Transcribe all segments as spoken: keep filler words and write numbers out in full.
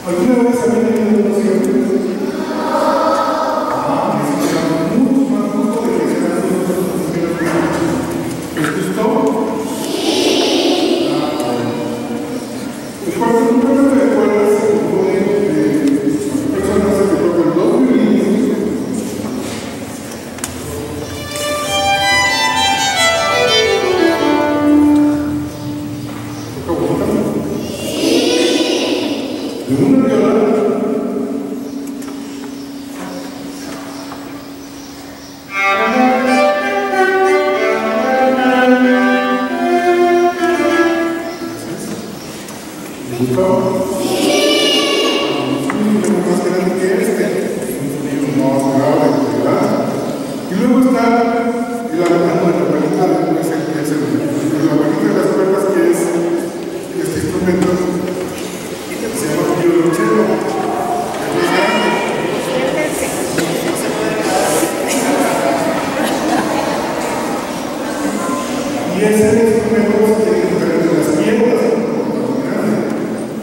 ¿Alguna vez habían tenido unos hijos? Ah, necesitamos mucho más gusto de que sean nosotros los primeros hijos. ¿Les gustó? Sí. Ah, bueno. Pues cuando tú no te acuerdas, se compone de personas que tocan dos violines. ¿Toca bonita? De una viola. ¿Les gustó? Más grande que este, un sonido más grave, ¿verdad? Y luego está el abandono de la palita de ese, ese, la palita de las cuerdas, que es este instrumento que se llama violonchelo. Es más grande. Y ese instrumento se tiene que tocar entre las piernas, ¿no? Grande.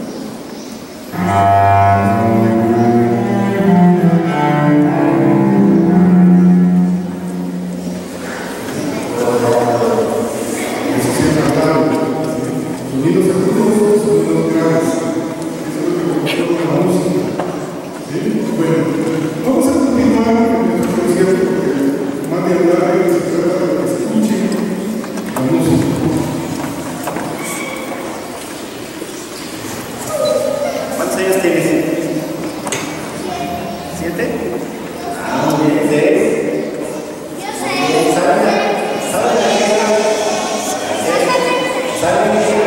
Sonidos agudos, sonidos graves. Eso es lo que me gusta de la música. ¿Sí? Bueno, vamos a continuar con nuestro concierto porque más de hablar y se trata de que se escuche la música. ¿Cuántos años tienes? ¿Siete? Ah, muy bien. ¿Seis? Yo sé. ¿Sabes? ¿Sabes? ¿Sabes?